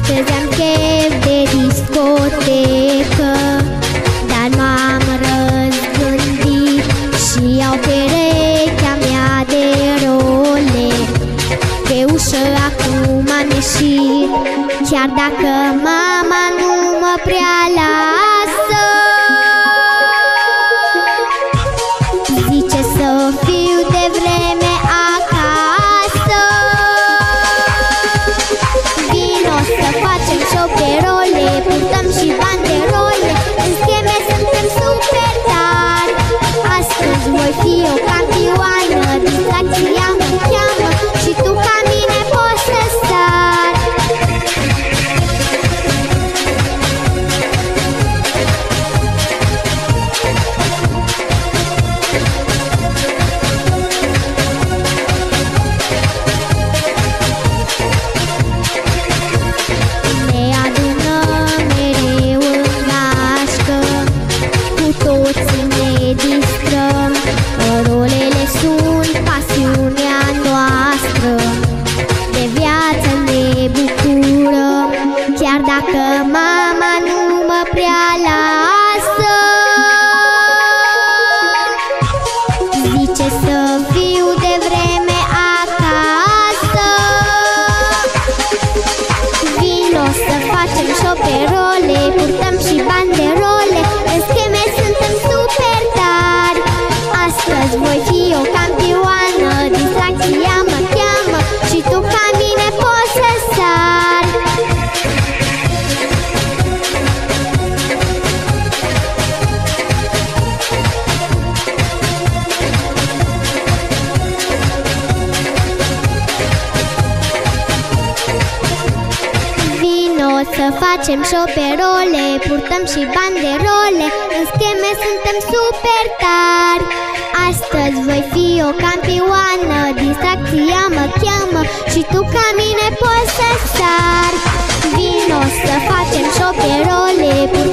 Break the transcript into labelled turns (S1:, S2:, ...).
S1: Astăzi am chef de discotecă, dar m-am răzgândit și iau perechea mea de role. Pe ușă acum am ieșit, chiar dacă mama nu mă prea lasă. Zice să fiu devreme acasă. Vino să facem șoperole, purtăm și banderole, în scheme suntem super tari. Astăzi voi fi o campioană, distracția mă cheamă și tu ca mine poți să sari. Ne adunăm mereu în gașcă, cu toții ne distrăm. Rolele sunt pasiunea noastră, de viață ne bucurăm, chiar dacă mama nu mă prea lasă. Zice să fiu devreme acasă. Vino să facem șoperole, purtăm și banderole, în scheme suntem super tari. Astăzi voi fi o campioană, distracția mă cheamă și tu ca mine poți să sari. Vino să facem șoperole, purtăm și banderole, în scheme suntem super tari. Astăzi voi fi o campioană, distracția mă cheamă și tu ca mine poți să sari. Vino să facem șoperole,